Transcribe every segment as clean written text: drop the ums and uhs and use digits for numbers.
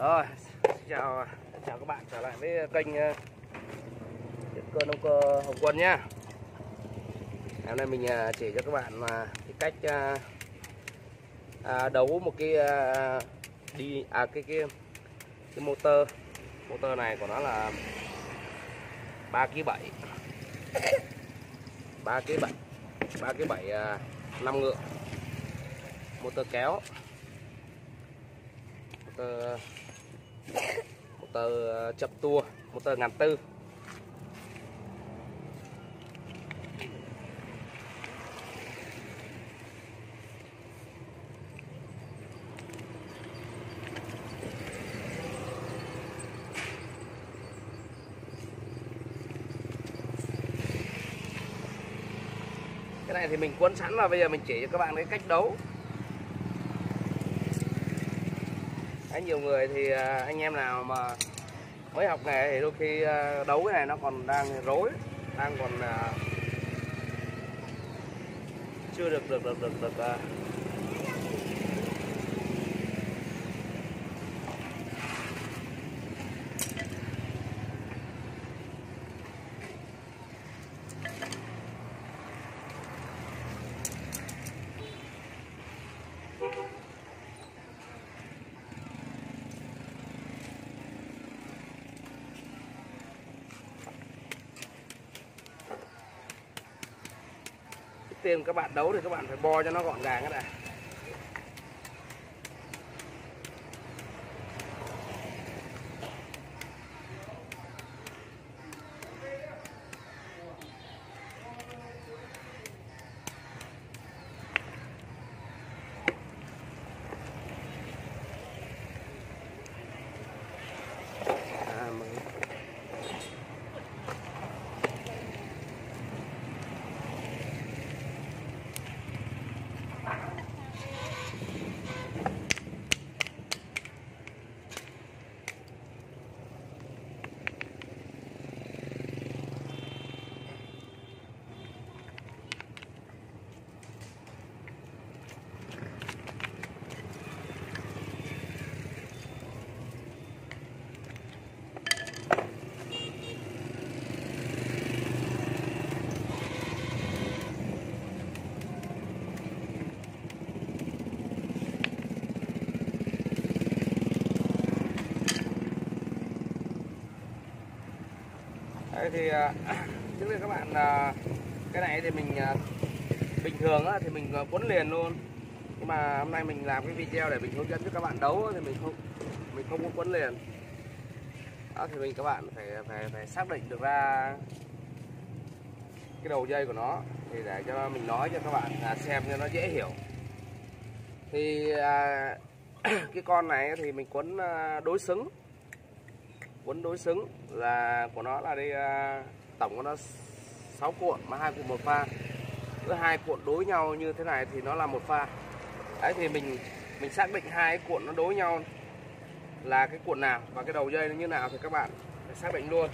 Rồi, chào các bạn trở lại với kênh Điện Cơ Nông Cơ Hồng Quân nhá. Hôm nay mình chỉ cho các bạn cái cách đấu một cái cái motor này của nó là 3,7 kg, 3,7 5 ngựa, motor kéo, motor chậm tua, motor 1400. Cái này thì mình cuốn sẵn và bây giờ mình chỉ cho các bạn cái cách đấu. Nhiều người thì anh em nào mà mới học nghề thì đôi khi đấu cái này nó còn đang rối, đang còn chưa được tiên các bạn đấu thì các bạn phải bo cho nó gọn gàng cái này. Đây thì trước đây các bạn cái này thì mình bình thường thì mình quấn liền luôn, nhưng mà hôm nay mình làm cái video để mình hướng dẫn cho các bạn đấu thì mình không có quấn liền. Đó thì các bạn phải xác định được ra cái đầu dây của nó thì để cho mình nói cho các bạn xem cho nó dễ hiểu. Thì cái con này thì mình quấn đối xứng. Quấn đối xứng là của nó là đây, tổng của nó 6 cuộn mà 2 cuộn một pha. Cứ 2 cuộn đối nhau như thế này thì nó là một pha. Đấy thì mình xác định 2 cái cuộn nó đối nhau là cái cuộn nào và cái đầu dây nó như nào thì các bạn phải xác định luôn.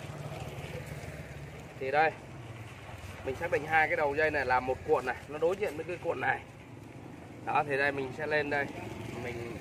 Thì đây mình xác định 2 cái đầu dây này là một cuộn này, nó đối diện với cái cuộn này. Đó thì đây mình sẽ lên đây mình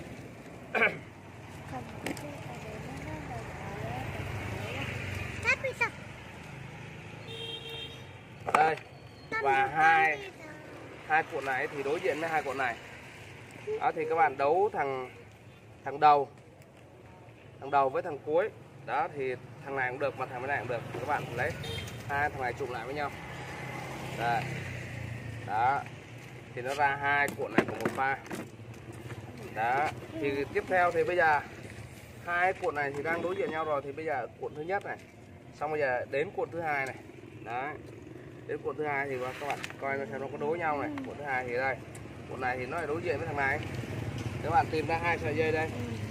đây, và hai cuộn này thì đối diện với 2 cuộn này. Đó thì các bạn đấu thằng đầu với thằng cuối. Đó thì thằng này cũng được mà thằng bên này cũng được. Thì các bạn lấy hai thằng này chụm lại với nhau. Đây. Đó. Thì nó ra 2 cuộn này của một pha. Đó. Thì tiếp theo thì bây giờ 2 cuộn này thì đang đối diện nhau rồi, thì bây giờ cuộn thứ nhất này, xong bây giờ đến cuộn thứ hai này. Đấy. Đến cuộn thứ hai thì các bạn coi xem nó có đối nhau này. Cuộn thứ hai thì đây, cuộn này thì nó là đối diện với thằng này. Các bạn tìm ra 2 sợi dây đây,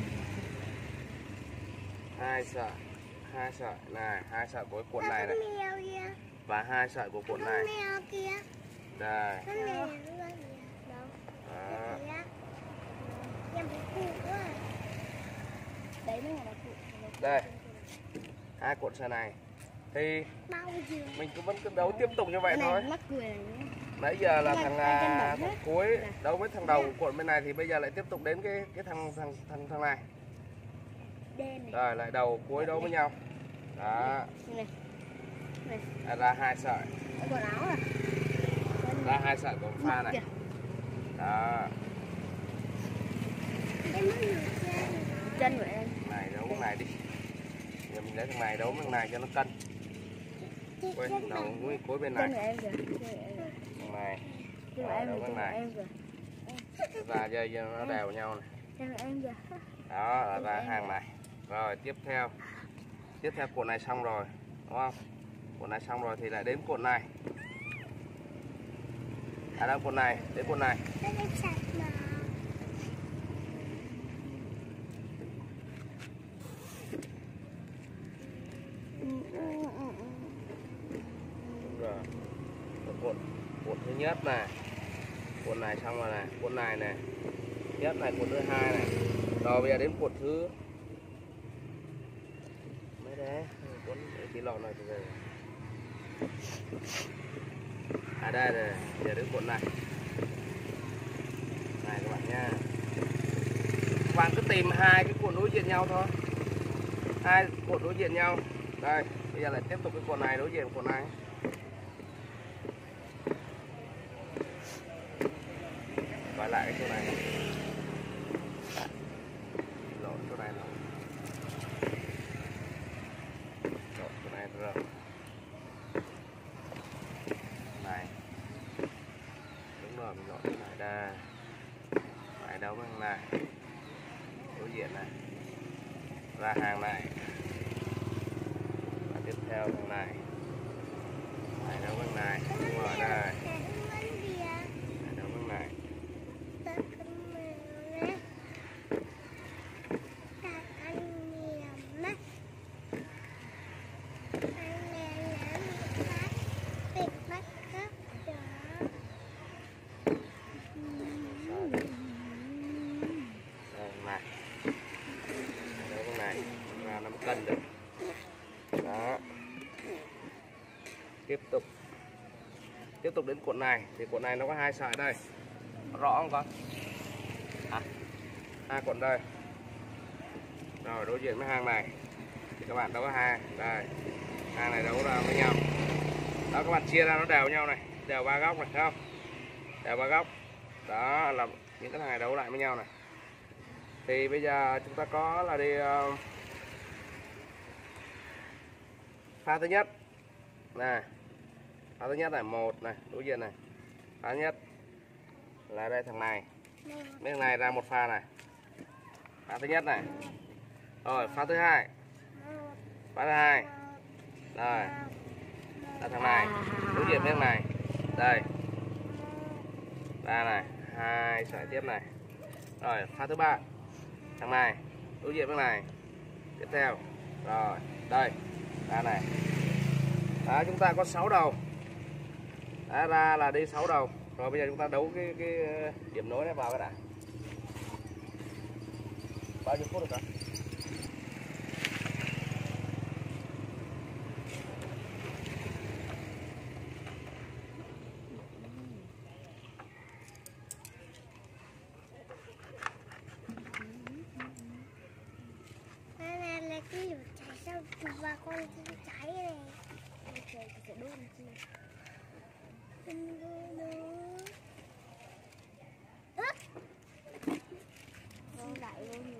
2 sợi này, 2 sợi của cuộn này này và 2 sợi của cuộn này đây. Đây 2 cuộn sợi này thì mình cũng vẫn cứ đấu tiếp tục như vậy thôi. Nãy giờ là thằng cuối đấu với thằng đầu cuộn bên này, thì bây giờ lại tiếp tục đến cái thằng này. đen này. Rồi lại đầu cuối đấu với nhau. Đó. Này. Ra 2 sợi. Quần áo à? Ra 2 sợi của pha này. Đó. Chân của em. Này đấu cái này đi. Giờ mình lấy thằng này đấu thằng này cho nó cân. Quên đầu cuối bên này. Chân của em kìa. Thằng này. Chân của em đấu kìa. thằng này. Ra dây cho nó đều nhau này. Chân của em kìa. Đó là ra hàng này. Rồi tiếp theo cột này xong rồi, đúng không? Cột này xong rồi thì lại đến cột này. Đâu cột này, đến cột này. Rồi. Cột thứ nhất này. Cột này xong rồi này, cột này này. Nhất này, cột thứ hai này. Rồi bây giờ đến cột thứ mấy đấy, cuốn cái lọ này từ từ. Đây này, giờ đến cột này. Này các bạn nha. Các bạn cứ tìm hai cái cột đối diện nhau thôi. Hai cột đối diện nhau. Đây, bây giờ lại tiếp tục cái cột này đối diện cột này. Quay lại cái chỗ này. Lộn chỗ này rồi. Lộn chỗ này rồi. Này. Đúng rồi, mình lộn chỗ này đây. Phải đấu bằng này. Đối diện này. Ra hàng này. Và tiếp theo thằng này. Phải đấu bằng này. Đúng rồi đây. Phải đấu bằng này. Cân được. Đó. Tiếp tục đến cuộn này thì cuộn này nó có hai sợi đây. Rõ không con? Hai cuộn đây. Rồi đối diện với hàng này thì các bạn đấu hai đây. Hàng này đấu ra với nhau. Đó các bạn chia ra nó đều nhau này, đều ba góc này, thấy không? Đều ba góc. Đó là những cái thằng này đấu lại với nhau này. Thì bây giờ chúng ta có là đi pha thứ nhất này, pha thứ nhất này, một này đối diện này, pha thứ nhất là đây thằng này, mấy thằng này ra một pha này, pha thứ nhất này. Rồi pha thứ hai, rồi là thằng này đối diện với thằng này, đây ra này, hai sợi tiếp này. Rồi pha thứ ba, thằng này đối diện với thằng này, tiếp theo rồi đây ra này. Đó, chúng ta có 6 đầu. Đó, ra là đi 6 đầu. Rồi bây giờ chúng ta đấu cái điểm nối này vào cái đã. Bao nhiêu phút được hả? Cái lửa cháy sao và con cháy này. Trời sẽ đốt chi. Nó lại luôn.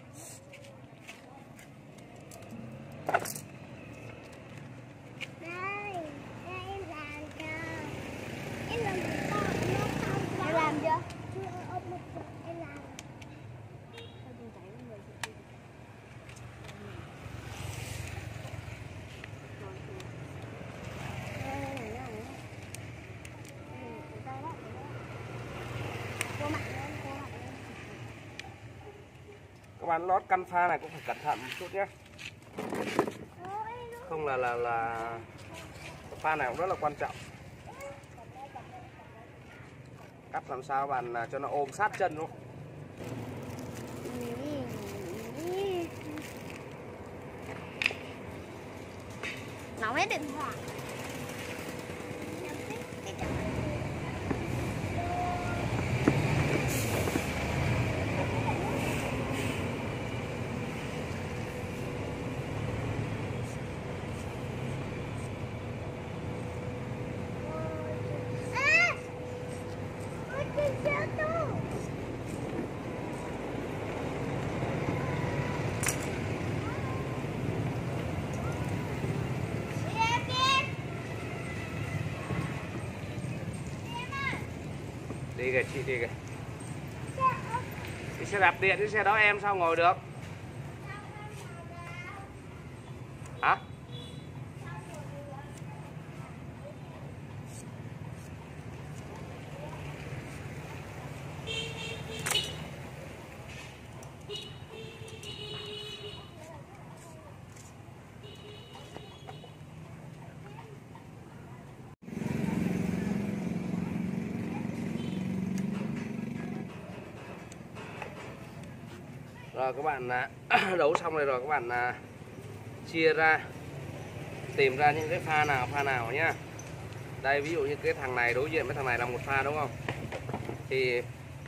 Đây, em làm cho. Em làm cho nó không. Em làm chưa? Chưa, ôm một chút em làm. Các bạn lót căn pha này cũng phải cẩn thận một chút nhé. Không là pha này cũng rất là quan trọng. Cắt làm sao bạn cho nó ôm sát chân luôn. Nóng hết điện thoại. Đi kìa chị, đi kìa. Cái xe đạp điện, cái xe đó em sao ngồi được? Hả? Rồi các bạn đấu xong rồi các bạn chia ra, tìm ra những cái pha nào nhá. Đây ví dụ như cái thằng này đối diện với thằng này là một pha đúng không? Thì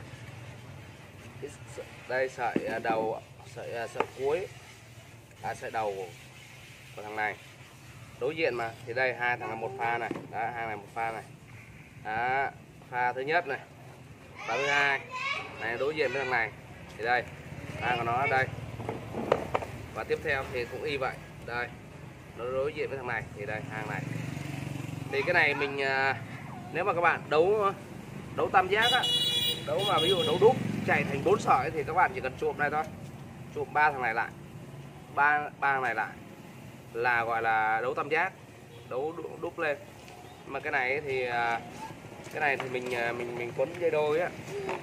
đây sợi đầu, sợi cuối, sợi đầu của thằng này đối diện mà, thì đây hai thằng là một pha này, đó, hai này một pha này, đó, pha thứ nhất này, pha thứ hai này đối diện với thằng này, thì đây pha của nó ở đây, và tiếp theo thì cũng y vậy, đây nó đối diện với thằng này, thì đây hàng này. Thì cái này mình nếu mà các bạn đấu tam giác á, đấu mà ví dụ đấu đúc chạy thành 4 sợi thì các bạn chỉ cần chụm đây thôi, chụm ba thằng này lại, ba thằng này lại là gọi là đấu tam giác, đấu đúc lên. Mà cái này thì mình quấn dây đôi á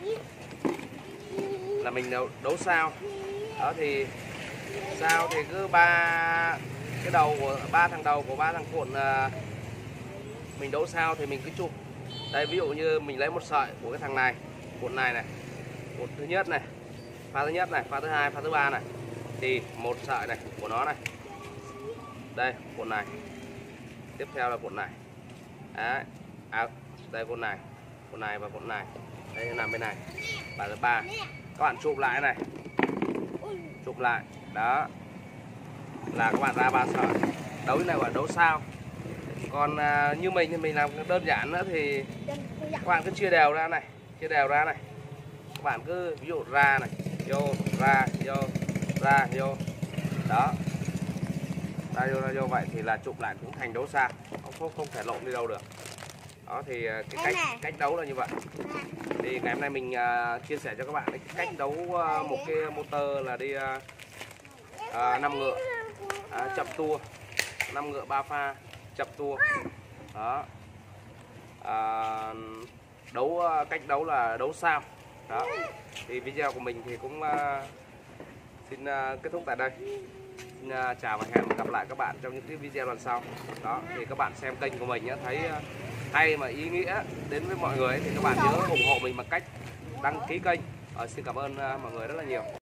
là mình đấu sao. Đó thì sao thì cứ ba cái đầu của ba thằng cuộn mình đấu sao thì mình cứ chụp. Đây ví dụ như mình lấy một sợi của cái thằng này, cuộn này này, cuộn thứ nhất này, pha thứ nhất này, pha thứ hai, pha thứ ba này, thì một sợi này của nó này, đây cuộn này, tiếp theo là cuộn này, đấy, đây cuộn này và cuộn này, đây nằm bên này, và thứ ba các bạn chụp lại này, chụp lại, đó là các bạn ra ba sợi. Đấu này gọi là đấu sao. Còn như mình thì mình làm đơn giản nữa thì các bạn cứ chia đều ra này, các bạn cứ ví dụ ra này, vô, ra, vô, ra, vô, đó, ra vô vậy thì là chụp lại cũng thành đấu sao, không thể lộn đi đâu được. Đó thì cái cách đấu là như vậy. Thì ngày hôm nay mình chia sẻ cho các bạn cái cách đấu một cái motor là đi 5 ngựa chập tua, 5 ngựa 3 pha chập tua. Đó, cách đấu là đấu sao. Đó thì video của mình thì cũng xin kết thúc tại đây. Xin chào và hẹn gặp lại các bạn trong những cái video lần sau. Đó thì các bạn xem kênh của mình nhé, thấy hay mà ý nghĩa đến với mọi người thì các bạn nhớ ủng hộ mình bằng cách đăng ký kênh. Xin cảm ơn mọi người rất là nhiều.